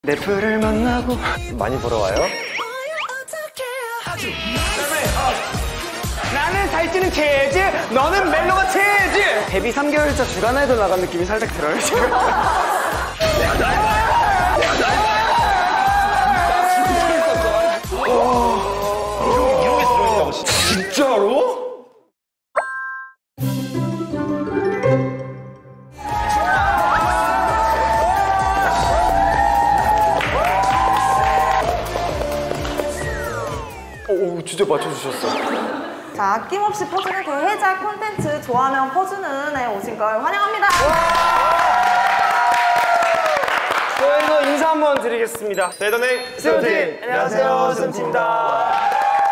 내 뿔을 만나고 많이 보러 와요? 나는 살찌는 체즈, 너는 멜로가 체즈. 데뷔 3개월차 주간 아이돌 나간 느낌이 살짝 들어요 지금. 이런 게 들어있다고 진짜로? 오, 진짜 맞춰주셨어. 자, 아낌없이 퍼주는 대해자 콘텐츠 좋아하면 퍼주는에 오신 걸 환영합니다. 저희도 인사 한번 드리겠습니다. 세이더넥 세븐틴! 안녕하세요, 세븐틴입니다.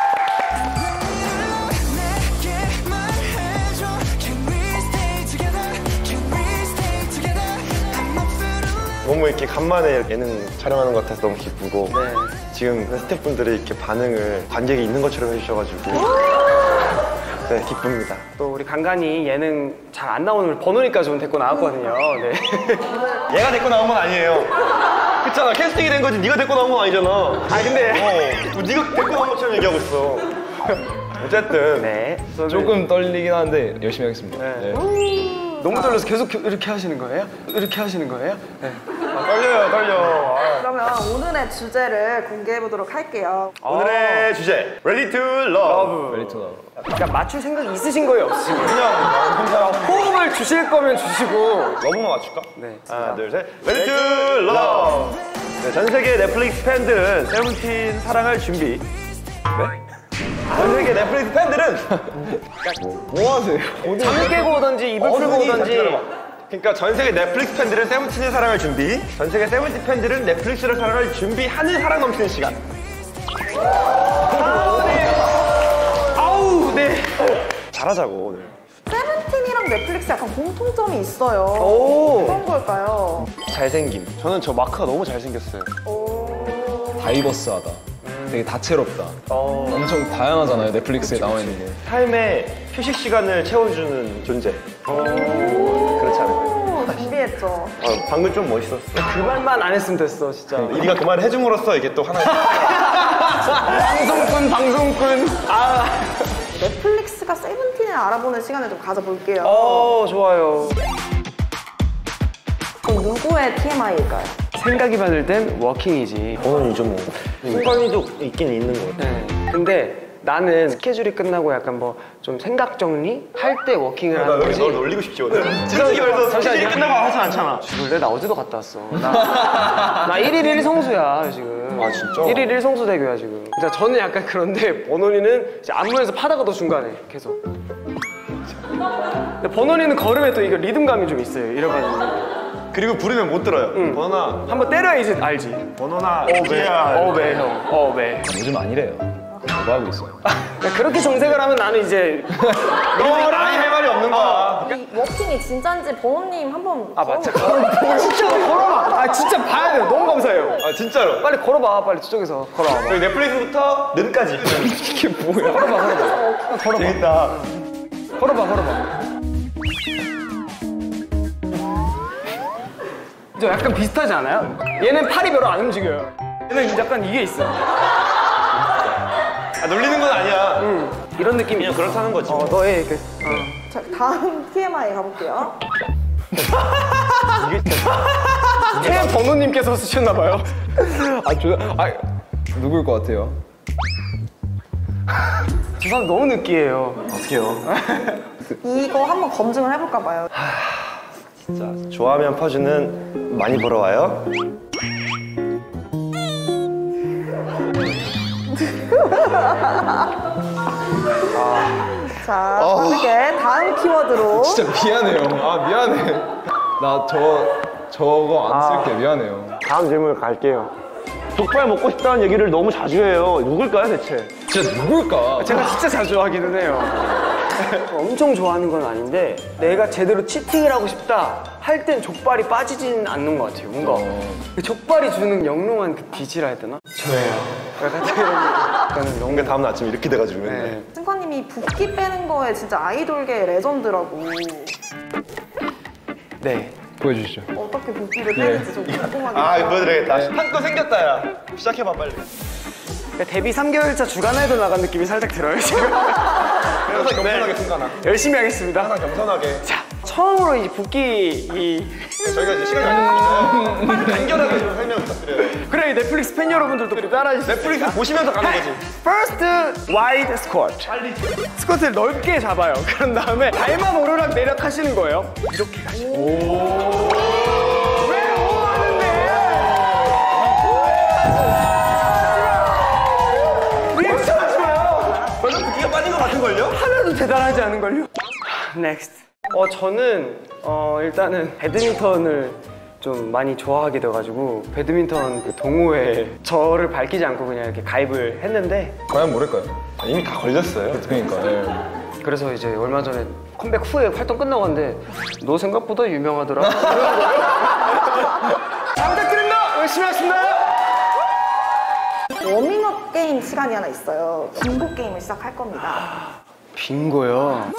너무 이렇게 간만에 예능 촬영하는 것 같아서 너무 기쁘고 네. 지금 스태프분들이 이렇게 반응을 관객이 있는 것처럼 해주셔가지고 네, 기쁩니다. 또 우리 간간히 예능 잘 안 나오는 번호니까지 데리고 나왔거든요. 네. 얘가 데리고 나온 건 아니에요. 그렇잖아, 캐스팅이 된 거지 네가 데리고 나온 건 아니잖아. 아 근데 네가 데리고 나온 것처럼 얘기하고 있어. 어쨌든 네. 조금 떨리긴 하는데 열심히 하겠습니다. 네. 네. 너무 떨려서 계속 이렇게 하시는 거예요? 이렇게 하시는 거예요? 네. 떨려요, 떨려. 그러면 오늘의 주제를 공개해 보도록 할게요. 오늘의 주제 Ready to Love. 메리트나. 그러니까 맞출 생각 있으신 거예요, 없으시고요? 그냥 혼자 호흡을 주실 거면 주시고. 러브만 맞출까? 네. 하나, 둘, 셋. Ready to Love. 네, 전 세계 넷플릭스 팬들은 세븐틴 사랑할 준비. 네? 전 세계 넷플릭스 팬들은 뭐 하세요? 잠을 깨고 오던지 입을 풀고 오던지. 그러니까 전 세계 넷플릭스 팬들은 세븐틴을 사랑할 준비, 전 세계 세븐틴 팬들은 넷플릭스를 사랑할 준비하는 사랑 넘치는 시간. 아우, 네. 잘하자고 오늘. 세븐틴이랑 넷플릭스 약간 공통점이 있어요. 오. 어떤 걸까요? 잘생김. 저는 저 마크가 너무 잘생겼어요. 다이버스하다. 되게 다채롭다. 엄청 다양하잖아요, 넷플릭스에 나와 있는 게. 삶에 휴식 시간을 채워주는 존재. 그렇지 않을까요? 준비했죠. 방금 좀 멋있었어. 그 말만 안 했으면 됐어, 진짜. 네가 그 말을 해줌으로써 이게 또 하나. 방송꾼. 아. 넷플릭스가 세븐틴을 알아보는 시간을 좀 가져볼게요. 좋아요. 그럼 누구의 TMI일까요? 생각이 받을 땐 워킹이지. 번원이죠 뭐. 순간이도 있긴 있는 것 같아. 네. 근데 나는 스케줄이 끝나고 약간 뭐 좀 생각 정리 할 때 워킹을 하는 나 거지. 널 놀리고 싶지 오늘. 솔직히 말해서 스케줄이 끝나고 하지 않잖아. 원래 나 어제도 갔다 왔어. 나 1일 1 성수야 지금. 아, 진짜? 1일 1 성수 대교야 지금. 진짜 저는 약간 그런데 번원이는 이제 안무에서 파다가 더 중간에 계속. 근데 번원이는 걸음에 또 이거 리듬감이 좀 있어요. 이래가지고. 그리고 부르면 못 들어요. 번원아. 한번 때려야지 알지. 번원아. 왜 형? 왜? 요즘 아니래요. 뭐 하고 있어요? 그렇게 정색을 하면 나는 이제 너랑 아예 할 말이 없는 거야. 이 워킹이 진짠지 번호님 한번 맞죠. 진짜 걸어봐. 아 진짜 봐야 돼요. 너무 감사해요. 아 진짜로. 빨리 걸어봐. 빨리 저쪽에서 걸어봐. 여기 넷플릭스부터 는까지. 이게 뭐야? 걸어봐. 재밌다. 걸어봐. 저 약간 비슷하지 않아요? 얘는 팔이 별로 안 움직여요. 얘는 약간 이게 있어. 아, 놀리는 건 아니야. 이런 느낌이 그냥 그렇다는 거지. 너의 그 자, 다음 TMI 가볼게요. 최번호님께서 쓰셨나 봐요. 누굴 것 같아요? 저 사람 너무 느끼해요. 어떡해요. 이거 한번 검증을 해볼까 봐요. 진짜 좋아하면 퍼주는 많이 보러 와요. 자, 빠르게 다음 키워드로. 진짜 미안해요. 미안해. 나 저거 안 쓸게. 미안해요. 다음 질문 갈게요. 족발 먹고 싶다는 얘기를 너무 자주 해요. 누굴까요 대체? 진짜 누굴까? 제가 진짜 자주 하기는 해요. 엄청 좋아하는 건 아닌데 내가 제대로 치팅을 하고 싶다 할 땐 족발이 빠지진 않는 것 같아요. 뭔가 그 족발이 주는 영롱한 그 빛이라 해야 되나? 저예요. 약간 너무 뭔가 다음 날 아침에 이렇게 돼가지고 맨날. 네. 승관님이 붓기 빼는 거에 진짜 아이돌계 레전드라고. 네. 보여주시죠. 어떻게 붓기를 빼는지 좀 궁금하게. 아 이거 보여드려야겠다. 한껏 생겼다 야. 시작해봐 빨리. 데뷔 3개월차 주간 아이돌 나간 느낌이 살짝 들어요 지금. 그래서 겸손하게 순간아. 열심히 하겠습니다. 항상 겸손하게. 자, 처음으로 이 붓기 저희가 이제 시간이 안 되니까요. 간결하게 좀 설명 부탁드려요. 그래, 이 넷플릭스 팬 여러분들도 따라해 주세요. 넷플릭스 보시면서 가는 거지. First wide squat. 스쿼트를 넓게 잡아요. 그런 다음에 발만 오르락 내리락 하시는 거예요. 이렇게 가시고. 왜 오하는데? 리액션 하지 마요. 벌써 붓기가 빠진 것 같은걸요? 하나도 대단하지 않은걸요? Next. 저는 일단은 배드민턴을 좀 많이 좋아하게 돼가지고 배드민턴 그 동호회에 저를 밝히지 않고 그냥 이렇게 가입을 했는데 과연 모를까요? 이미 다 걸렸어요. 그러니까. 예. 그래서 이제 얼마 전에 컴백 후에 활동 끝나고 왔는데 너 생각보다 유명하더라. 잘 부탁드립니다. 열심히 하겠습니다. 워밍업 게임 시간이 하나 있어요. 빙고 게임을 시작할 겁니다. 빙고요.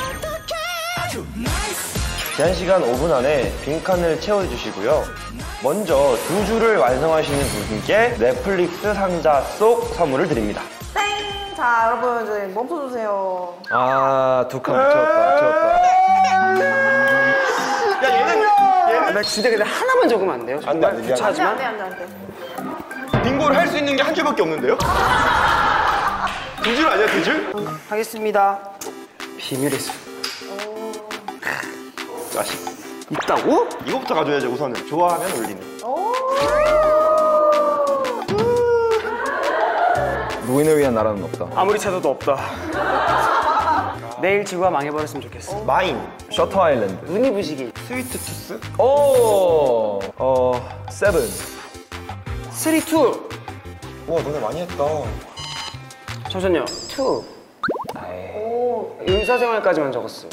제한 시간 5분 안에 빈칸을 채워주시고요. 먼저 2줄을 완성하시는 분께 넷플릭스 상자 속 선물을 드립니다. 땡! 자, 여러분 이제 멈춰주세요. 아, 두 칸 채웠다. 야 얘는 나 진짜 근데 하나만 적으면 안 돼요? 안 돼, 안 돼, 미안해. 안 돼, 귀찮지만. 안 돼, 안 돼, 안 돼. 빙고를 할 수 있는 게 한 줄밖에 없는데요? 2줄 아니야 2줄? 하겠습니다. 비밀의 숲. 자식. 있다고? 이거부터 가져야죠 우선은. 좋아하면 올리는. 오! 노인을 위한 나라는 없다. 아무리 찾아도 없다. 내일 지구가 망해버렸으면 좋겠어. 마인. 셔터 아일랜드. 눈이 부시기. 스위트 투스? 오! 세븐. 3, 2. 우와 너네 많이 했다. 잠시만요. 2. 오! 의사생활까지만 적었어요.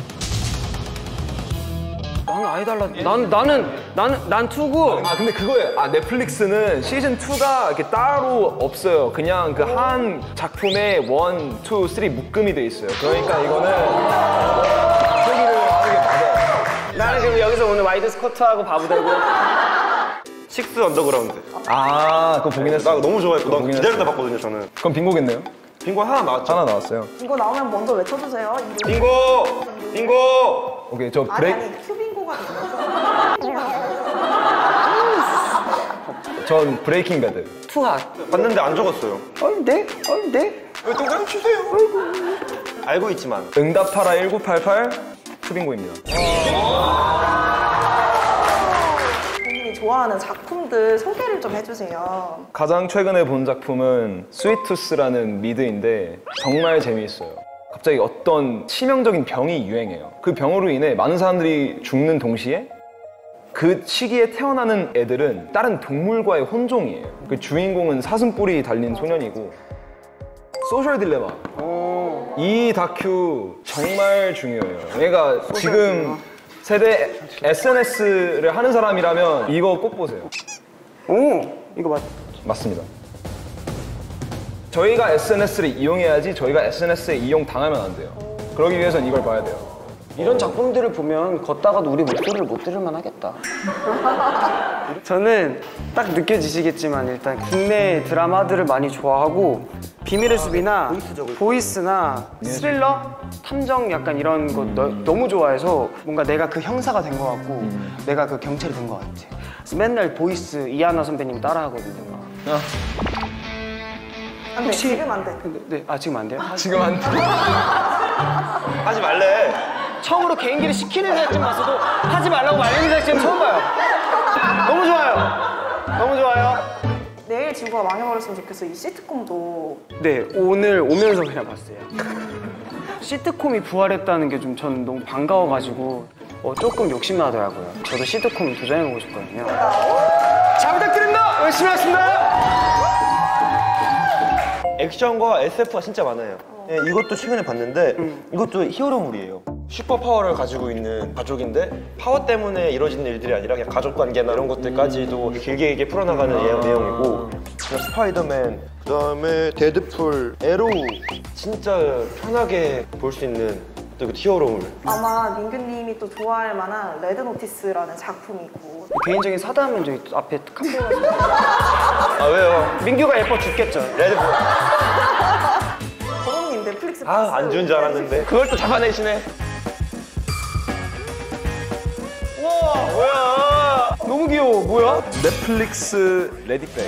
나는 아예 달라. 난 2고. 아 근데 그거예요. 아 넷플릭스는 시즌 2가 이렇게 따로 없어요. 그냥 그 한 작품에 1, 2, 3 묶음이 돼 있어요. 그러니까 이거는 얘기를 하는 게 맞아요. 나는 지금 여기서 오늘 와이드 스쿼트하고 바보 되고. 식스 언더그라운드. 아 그거 보긴 했어. 나 너무 좋아했고 난 보긴 기다리다 했어. 봤거든요 저는. 그럼 빙고겠네요? 빙고 하나 나왔죠? 하나 나왔어요. 이거 나오면 먼저 외쳐주세요. 빙고! 빙고! 오케이 저 아니, 브레이크. 아니, 큐빙고가 돼요. 전 브레이킹 배드. 투핫. 봤는데 안 적었어요. 네? 왜 동그라미 주세요? 알고 있지만. 응답하라 1988 투빙고입니다. 본인이 좋아하는 작품들 소개를 좀 해주세요. 가장 최근에 본 작품은 스위투스라는 미드인데 정말 재미있어요. 갑자기 어떤 치명적인 병이 유행해요. 그 병으로 인해 많은 사람들이 죽는 동시에 그 시기에 태어나는 애들은 다른 동물과의 혼종이에요. 그 주인공은 사슴뿔이 달린 소년이고 소셜 딜레마. 이 다큐 정말 중요해요. 얘가 지금 세대 SNS를 하는 사람이라면 이거 꼭 보세요. 오, 이거 맞습니다. 저희가 SNS를 이용해야지 저희가 SNS에 이용당하면 안 돼요. 그러기 위해선 이걸 봐야 돼요. 이런 작품들을 보면 걷다가도 우리 목소리를 못 들을만 하겠다. 저는 딱 느껴지시겠지만 일단 국내 드라마들을 많이 좋아하고 비밀의 숲이나 보이스나 스릴러, 탐정 약간 이런 거 너무 좋아해서 뭔가 내가 그 형사가 된 것 같고 내가 그 경찰이 된 것 같아. 그래서 맨날 보이스 이하나 선배님 따라하거든요. 안 돼, 지금 안 돼. 네, 지금 안 돼요? 지금 안 돼. 하지 말래. 처음으로 개인기를 시키는 제작진 봤어도 하지 말라고 말리는 제작진 처음 봐요. 너무 좋아요. 너무 좋아요. 내일 지구가 망해버렸으면 좋겠어. 이 시트콤도 네, 오늘 오면서 그냥 봤어요. 시트콤이 부활했다는 게 좀 전 너무 반가워가지고 조금 욕심나더라고요. 저도 시트콤 도전해보고 싶거든요. 잘 부탁드립니다. 열심히 하겠습니다. 액션과 SF가 진짜 많아요. 예, 이것도 최근에 봤는데 이것도 히어로물이에요. 슈퍼파워를 가지고 있는 가족인데 파워 때문에 이루어지는 일들이 아니라 그냥 가족 관계나 이런 것들까지도 길게 풀어나가는 내용이고 그냥 스파이더맨, 그다음에 데드풀, 에로우 진짜 편하게 볼 수 있는 또 이것도 히어로물. 아마 민규님이 또 좋아할 만한 레드 노티스라는 작품이고 개인적인 사담은 저기 앞에 카페에 가서 아 왜요? 민규가 예뻐 죽겠죠. 레드. 버논님 넷플릭스 안 주는 줄 알았는데. 그걸 또 잡아내시네. 우와 뭐야? 너무 귀여워. 뭐야? 넷플릭스 레디백.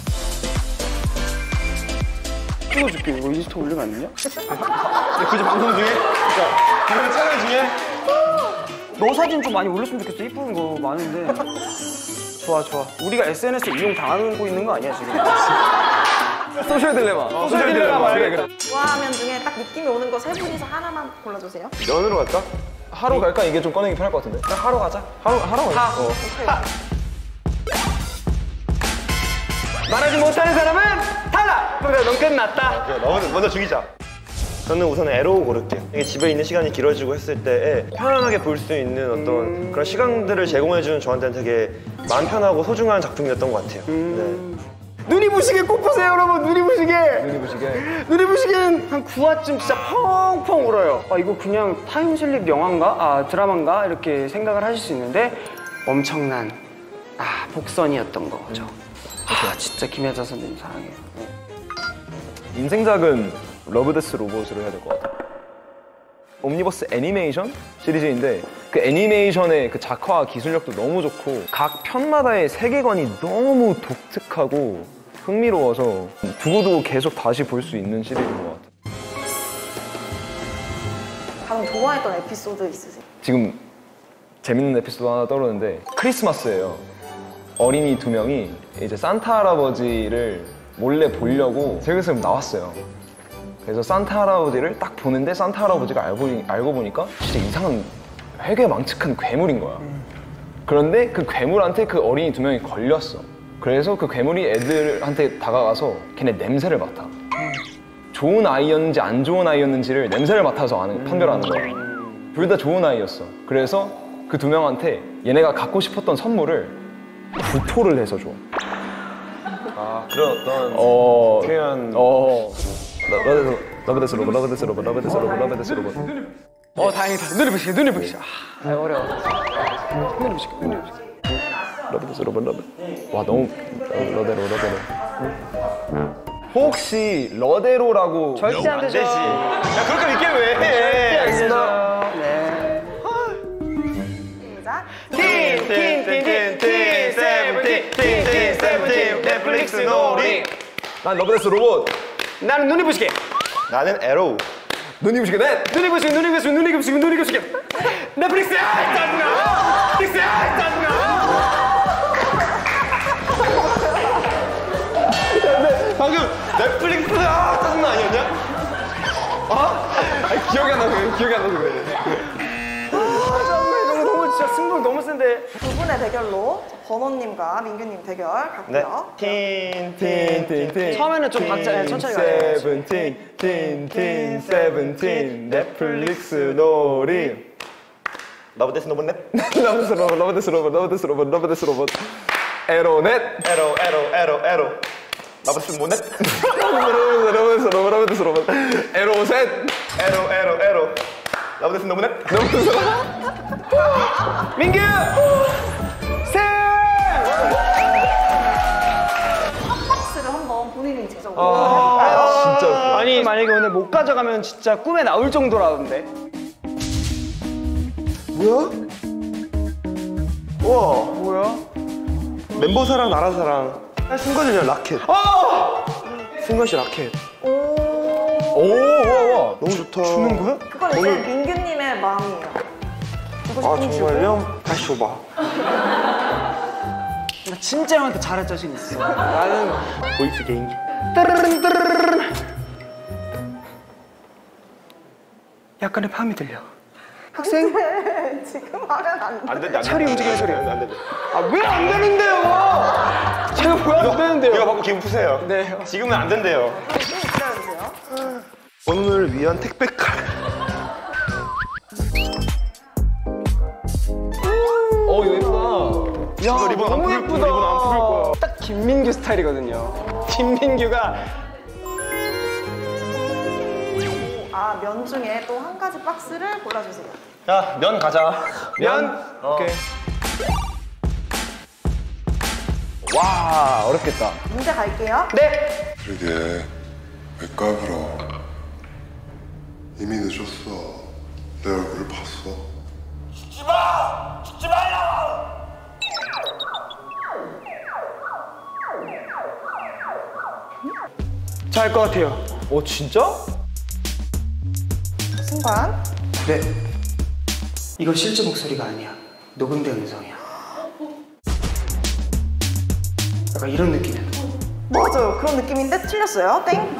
찍어줄게. 이거 인스타 올리면 안 되냐? 굳이 방송 중에? 그런 촬영 중에? 너 사진 좀 많이 올렸으면 좋겠어. 이쁜 거 많은데. 좋아. 우리가 SNS 이용 당하고 있는 거 아니야 지금? 소셜 딜레마. 소셜 딜레마. 그래. 좋아하면 중에 딱 느낌이 오는 거 세 분이서 하나만 골라주세요. 면으로 갈까? 하루 갈까? 이게 좀 꺼내기 편할 것 같은데. 그냥 하러 가자. 하루 갈까? 말하지 못하는 사람은 탈락! 그래, 넌 끝났다. 그래, 먼저 죽이자. 저는 우선 에로우 고를게요. 이게 집에 있는 시간이 길어지고 했을 때에 편안하게 볼 수 있는 어떤 그런 시간들을 제공해주는 저한테는 되게 마음 편하고 소중한 작품이었던 것 같아요. 네. 눈이 부시게 꼭 보세요, 여러분. 눈이 부시게. 눈이 부시게. 눈이 부시게는 한 9화쯤 진짜 펑펑 울어요. 아, 이거 그냥 타임슬립 영화인가? 아, 드라마인가? 이렇게 생각을 하실 수 있는데 엄청난 복선이었던 거죠. 진짜 김혜자 선배님 사랑해요. 인생작은 러브데스 로봇으로 해야 될 것 같아요. 옴니버스 애니메이션 시리즈인데 그 애니메이션의 그 작화와 기술력도 너무 좋고 각 편마다의 세계관이 너무 독특하고 흥미로워서 두고두고 계속 다시 볼 수 있는 시리즈인 것 같아요. 가장 좋아했던 에피소드 있으세요? 지금 재밌는 에피소드 하나 떠오르는데 크리스마스예요. 어린이 2명이 이제 산타 할아버지를 몰래 보려고 슬슬 나왔어요. 그래서 산타 할아버지를 딱 보는데 산타 할아버지가 알고 보니까 진짜 이상한 회괴망측한 괴물인 거야. 그런데 그 괴물한테 그 어린이 2명이 걸렸어. 그래서 그 괴물이 애들한테 다가가서 걔네 냄새를 맡아. 좋은 아이였는지 안 좋은 아이였는지를 냄새를 맡아서 판별하는 거야. 둘 다 좋은 아이였어. 그래서 그 2명한테 얘네가 갖고 싶었던 선물을 구토를 해서 줘. 아 그런 어떤 표현. 러브데스 로봇. 다행이다. 눈이 부시게. 어려워. 눈이 부시게. 러브데스 로봇. 와 너무 러데로. 혹시 러데로라고 절대 안 되죠. 야 그렇게 믿게 왜 해? 알겠습니다. 네. 시작. 세븐틴 넷플릭스 놀이. 난 러브데스 로봇. 나는 눈이 부시게. 나는 에로우. 눈이 부시게 넷. 눈이 부시게. 넷플릭스! 짜증나! 넷플릭스! 짜증나! 방금 넷플릭스 짜증나 아니었냐? 기억이 안 나서 그래. 너무 진짜 승부 너무 센데. 두 분의 대결로 버논님과 민규님 대결 네. 갈게요. 틴. 처음에는 좀 각자 천천히 가요. 세븐틴 넷플릭스 놀이. 러브데스 노봇넷. 러브데스 로봇. 에로넷. 에로. 러브데스 모넷. 러브데스 로봇. 에로셋. 에로. 러브데스 노봇넷. 민규! 박스를 한번 본인이 직접 진짜. 아니 만약에 오늘 못 가져가면 진짜 꿈에 나올 정도라던데. 뭐야? 우와. 뭐야? 멤버 사랑 나라 사랑. 승관이랑 라켓. 승관 씨 라켓. 오. 너무 좋다. 추는 거야? 그건 이제 민규님의 마음이에요. 아 정말요? 다시 줘봐. 나 진짜 형한테 잘할 자신 있어. 나는 보이스 개인기. 약간의 파음이 들려. 학생? 지금 하면 안 돼. 안 된다. 차리 움직이는 소리. 안 된다. 왜 안 되는데요? 제가 왜 안 되는데요? 이거 받고 기분 푸세요. 네. 지금은 안 된대요. 좀 기다려주세요. 오늘 위한 택배칼. 이거 예쁘다. 야, 리본 안 너무 풀- 예쁘다. 리본 안 풀 거야. 딱 김민규 스타일이거든요. 김민규가 아, 면 중에 또 한 가지 박스를 골라주세요. 자, 면 가자. 면? 오케이. 와, 어렵겠다. 문제 갈게요. 네. 그러게 왜 까불어? 이미 늦었어. 내 얼굴을 봤어. 잘 것 같아요. 진짜? 승관. 네. 이거 실제 목소리가 아니야. 녹음된 음성이야. 약간 이런 느낌이야. 맞아요. 그런 느낌인데 틀렸어요. 땡.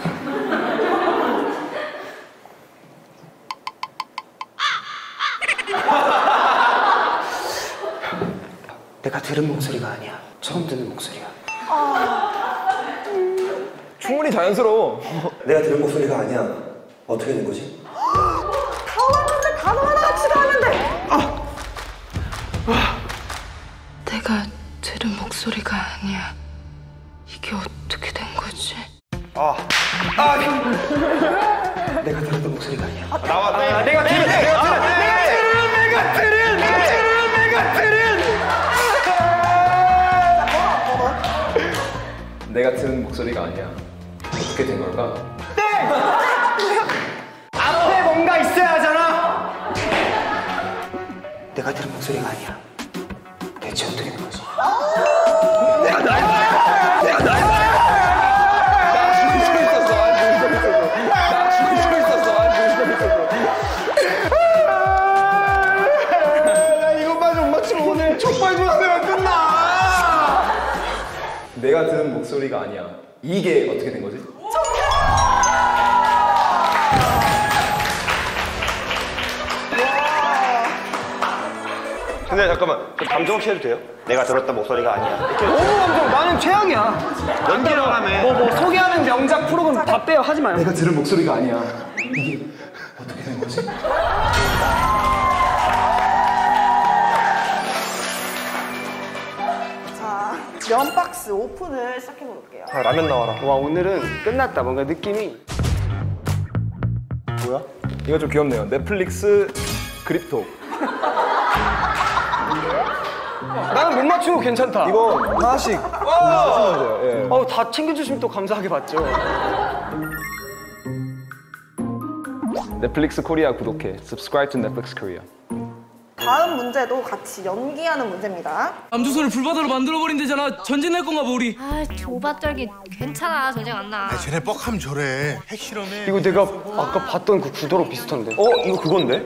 내가 들은 목소리가 아니야. 처음 듣는 목소리야. 충분히 자연스러워. 내가 들은 목소리가 아니야. 어떻게 된 거지? 다 왔는데 단어 하나같이도 하는데. 내가 들은 목소리가 아니야. 이게 어떻게 된 거지? 내가 들었던 목소리가 아니야. 내가 들은 목소리가 아니야. 어떻게 된 걸까? 앞에 뭔가 있어야 하잖아. 내가 들은 목소리가 아니야. 대체 어떻게 된 거지? 내가 들은 목소리가 아니야. 이게 어떻게 된 거지? 근데 잠깐만, 저 감정 없이 해도 돼요? 내가 들었던 목소리가 아니야. 이렇게 너무 감정. 나는 최악이야. 연기를 하면 뭐 소개하는 명작 프로그램 다 빼요. 하지 마요. 내가 들은 목소리가 아니야. 이게 어떻게 된 거지? 자, 면 박스 오픈을 시작해 볼게요. 라면 나와라. 와, 오늘은 끝났다. 뭔가 느낌이. 뭐야? 이거 좀 귀엽네요. 넷플릭스 그립톡. 나는 못 맞추고 괜찮다. 이거 하나씩 하시면 돼요. 예. 다 챙겨주시면 또 감사하게 받죠. 넷플릭스 코리아 구독해. Subscribe to Netflix Korea. 다음 문제도 같이 연기하는 문제입니다. 남조선을 불바다로 만들어버린대잖아. 전쟁 날 건가 봐 우리. 아, 조바떨기 괜찮아. 전쟁 안 나. 쟤네 뻑하면 저래. 핵실험에. 이거 내가 아까 봤던 그 구도로 비슷한데. 이거 그건데?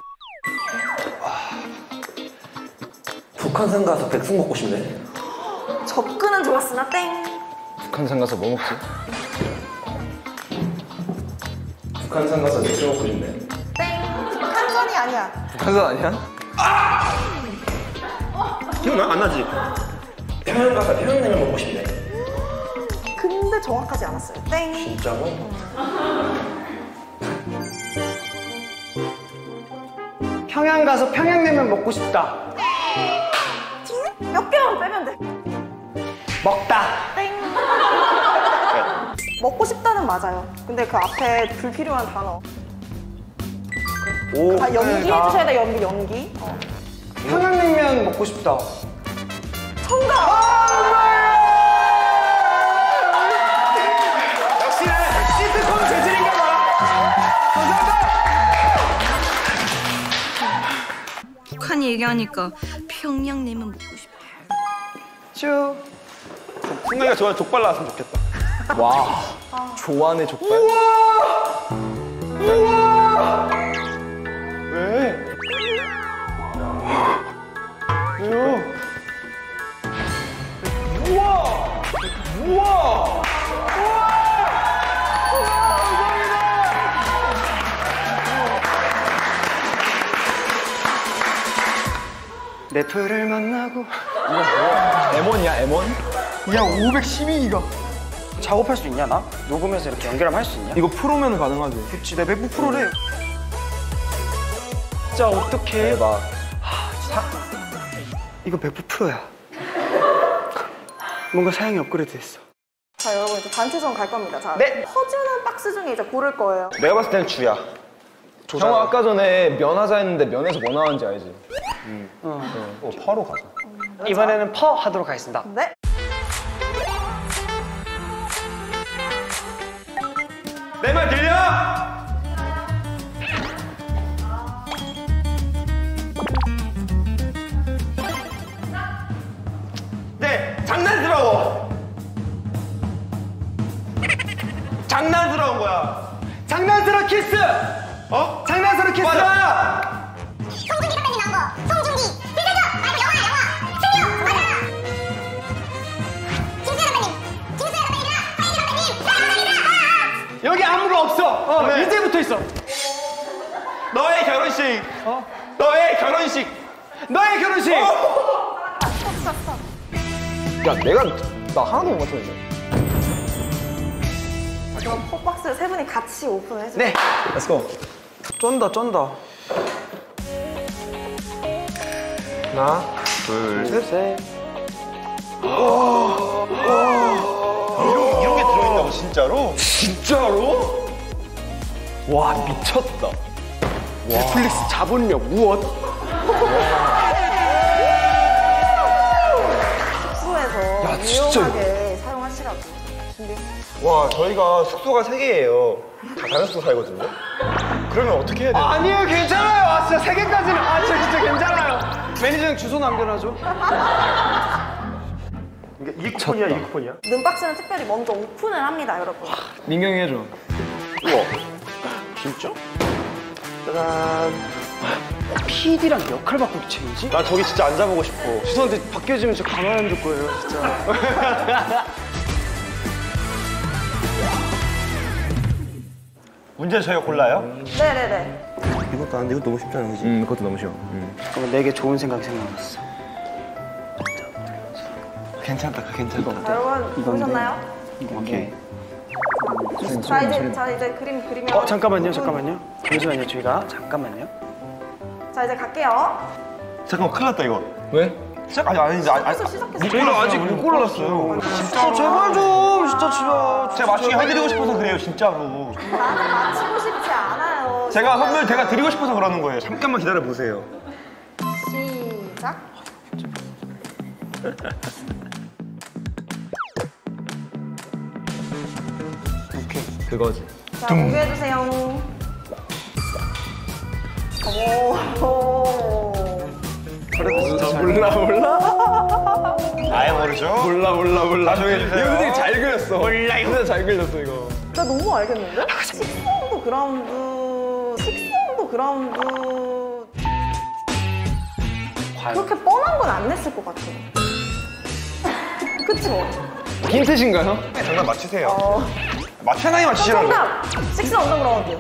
북한산 가서 백숙 먹고 싶네. 접근은 좋았으나 땡. 북한산 가서 뭐 먹지? 북한산 가서 맥주 먹고 싶네. 땡. 한선이 아니야. 북한산 아니야? 기억나? 안 나지? 평양 가서 평양냉면 먹고 싶네. 근데 정확하지 않았어요. 땡. 진짜로? 평양 가서 평양냉면 먹고 싶다. 몇 개만 빼면 돼. 먹다. 땡. 먹고 싶다는 맞아요. 근데 그 앞에 불필요한 단어. 연기 해주셔야 돼. 연기. 평양냉면 먹고 싶다. 정답. 역시 시트콤 재질인가 봐. 북한 얘기하니까 평양냉면 먹고 싶어. 쭉. 승관이가 좋아하는 족발 나왔으면 좋겠다. 와. 조안의 족발. 왜? 왜요? 내 푸를 만나고. M1이야, M1? 야, 512기가. 작업할 수 있냐, 나? 녹음해서 이렇게 연결하면 할 수 있냐? 이거 프로면 가능하지. 그치, 내 맥북 프로래. 진짜 어떡해. 대박. 이거 맥북 프로야. 뭔가 사양이 업그레이드 됐어. 자, 여러분 이제 단체전 갈 겁니다. 자, 네. 퍼주는 박스 중에 이제 고를 거예요. 내가 봤을 때는 주야. 형 아까 전에 면하자 했는데 면에서 뭐 나왔는지 알지? 파로 가자. 이번에는 퍼 하도록 하겠습니다. 네. 내 말 들려? 네, 장난스러워. 장난스러운 거야. 장난스러운 키스! 어? 장난스러운 키스! 맞아. 송중기 선배님 나온 거. 송중기. 비켜줘. 아이고 영화. 승려. 맞아. 김수현 선배님. 김수현 선배님이랑 화이트 선배님. 여기 아무도 없어. 네. 이제부터 있어. 너의 결혼식. 너의 결혼식. 너의 결혼식. 야, 나 하나도 못 맞췄는데. 그럼 컵박스 세 분이 같이 오픈을 해주세요. 네. Let's go. 쩐다. 하나, 둘, 셋. 셋. 이런 게 들어있다고 진짜로? 진짜로? 와, 미쳤다. 넷플릭스 자본력 무엇? 숙소에서 진짜 유용하게 사용하시라고 준비했습니다. 와, 저희가 숙소가 3개예요. 다 다른 숙소 살거든요. 그러면 어떻게 해야 돼요? 아니에요, 괜찮아요. 진짜 3개까지는. 진짜 괜찮아요. 매니저님 주소 남겨놔줘. 이게 쿠폰이야, 이 쿠폰이야? 눈박스는 특별히 먼저 오픈을 합니다, 여러분. 민경이 해줘. 우와. 진짜? 짜잔. PD랑 역할 바꾸기 체인지? 나 저기 진짜 앉아보고 싶어. 죄송한데 바뀌어지면 저 가만 안 둘 거예요, 진짜. 문제 저희가 골라요? 네네네. 이것도 안 돼. 이거 너무 쉽잖아, 그지? 그것도 너무 쉬워. 잠깐만, 내게 좋은 생각이 생각났어. 괜찮다, 괜찮다. 자, 여러분 보셨나요? 오케이. 자, 이제 그림 그리면. 잠깐만요. 저희가 잠깐만요. 자, 이제 갈게요. 잠깐만, 큰일 났다, 이거. 왜? 시작? 아니, 벌써 시작했어요. 저희가 아직 못 골랐어요. 진짜 제발 좀, 진짜. 제가 맞추게 해드리고 싶어서 그래요, 진짜로. 나는 맞히고 싶지 않아요. 제가 선물 제가 드리고 싶어서 그러는 거예요. 잠깐만 기다려보세요. 시작. 그거지. 자, 공개해주세요. 오. 몰라. 아예 모르죠? 몰라. 다 정해주세요. 이거 선생님 잘 그렸어. 몰라, 이거 선생님 잘 그렸어, 이거. 나 너무 알겠는데? 식성도 그라운드. 그렇게 뻔한 건 안 냈을 것 같아. 그치 뭐? 힌트신가요? 정답 맞추세요. 편하게 맞추시라고. 정답! 식스 언더그라운드.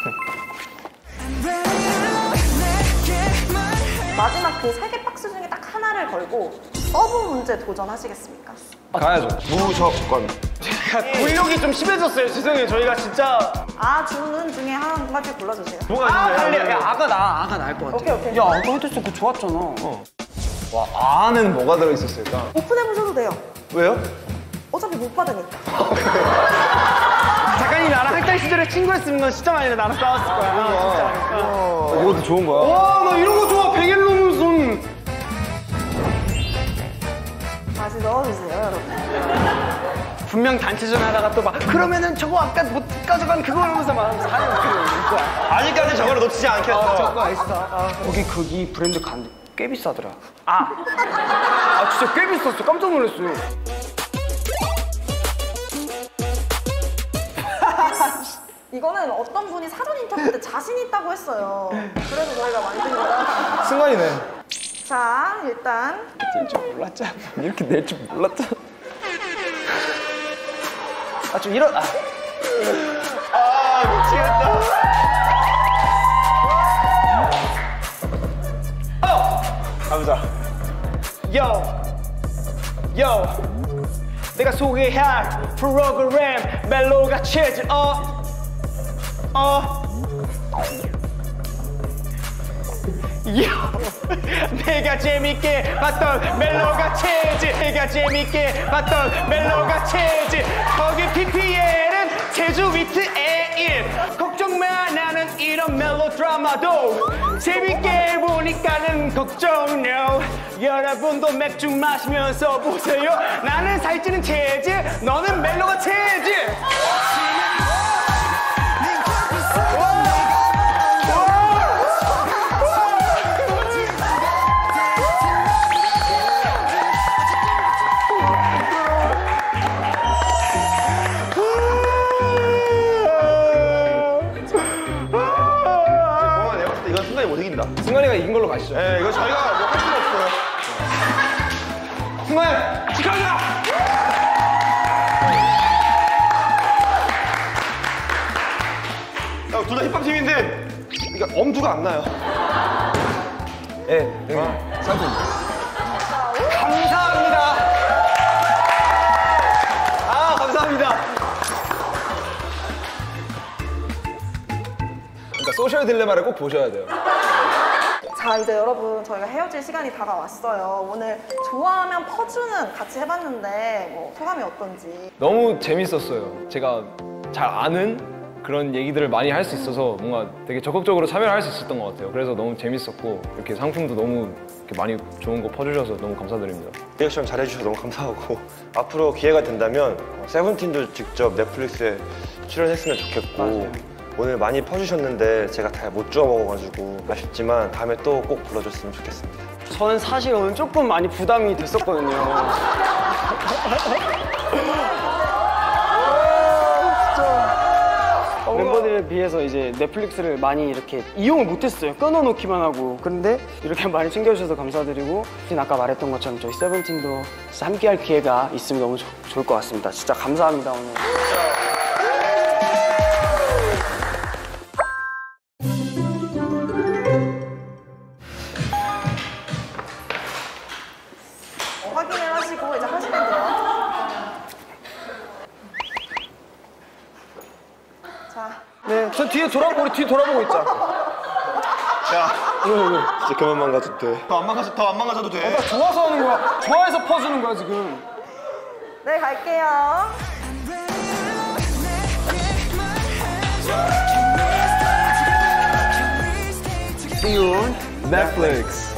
마지막 그 3개 박스 중에 딱 하나를 걸고 서브 문제 도전하시겠습니까? 가야죠. 무조건. 권력이 좀 심해졌어요. 죄송해요. 저희가 진짜. 주는 중에 한 가지 골라주세요. 뭐가 있는데? 달리. 야, 아가 나을 것 같아. 오케이. 야, 아가 해줬어. 그거 좋았잖아. 와, 아는 뭐가 들어있었을까? 오픈해보셔도 돼요. 왜요? 어차피 못 받으니까. 작가님 나랑 학창 시절에 친구였으면 넌 진짜 많이 나랑 싸웠을 거야. 진짜. 이것도 좋은 거야. 와, 나 이런 거 좋아. 100일 넘은 손. 다시 넣어주세요, 여러분. 분명 단체전 하다가 또 막 그러면은 저거 아까 못 가져간 그거 이러면서 막 사연 어떻게 될 거야. 아직까지 저거를 놓치지 않겠어. 저거 있어. 거기 브랜드 간 꽤 비싸더라. 진짜 꽤 비쌌어. 깜짝 놀랐어요. 이거는 어떤 분이 사전 인터뷰 때 자신 있다고 했어요. 그래서 저희가 만든 거라. 승관이네. 자, 일단 몰랐잖아. 이렇게 낼 줄 몰랐잖아. 좀 이런. 미치겠다. 가보자. 요. 내가 소개할 프로그램 멜로가 체질 내가 재밌게 봤던 멜로가 체질. 내가 재밌게 봤던 멜로가 체질. 드라마도 재밌게 보니까는 걱정 no. 여러분도 맥주 마시면서 보세요. 나는 살찌는 체즈, 너는 멜로가 체즈. 이건 순간이 못 이긴다. 승관이가 이긴 걸로 가시죠. 네, 이거 저희가 뭐 할 수가 없어요. 승관 축하합니다. 둘 다 힙합팀인데 그러니까 엄두가 안 나요. 예, 네, 상품. 감사합니다. 아, 감사합니다. 그러니까 소셜 딜레마를 꼭 보셔야 돼요. 자, 이제 여러분 저희가 헤어질 시간이 다가왔어요. 오늘 좋아하면 퍼주는 같이 해봤는데 뭐 소감이 어떤지. 너무 재밌었어요. 제가 잘 아는 그런 얘기들을 많이 할 수 있어서 뭔가 되게 적극적으로 참여를 할 수 있었던 것 같아요. 그래서 너무 재밌었고 이렇게 상품도 너무 이렇게 많이 좋은 거 퍼주셔서 너무 감사드립니다. 리액션 잘해주셔서 너무 감사하고 앞으로 기회가 된다면 세븐틴도 직접 넷플릭스에 출연했으면 좋겠고 맞아요. 오늘 많이 퍼주셨는데 제가 다 못 주워 먹어가지고 아쉽지만 다음에 또 꼭 불러줬으면 좋겠습니다. 저는 사실 오늘 조금 많이 부담이 됐었거든요. 멤버들에 비해서 이제 넷플릭스를 많이 이렇게 이용을 못했어요. 끊어놓기만 하고. 그런데 이렇게 많이 챙겨주셔서 감사드리고 아까 말했던 것처럼 저희 세븐틴도 진짜 함께할 기회가 있으면 너무 좋을 것 같습니다. 진짜 감사합니다 오늘. 확인을 하시고 이제 하시면 돼요. 자, 네, 저 뒤에 우리 뒤 돌아보고 있자. 야, 진짜 그만 망가져도 돼. 더 안 망가져도 돼. 나 좋아서 하는 거야. 좋아해서 퍼주는 거야 지금. 네, 갈게요. See you on Netflix.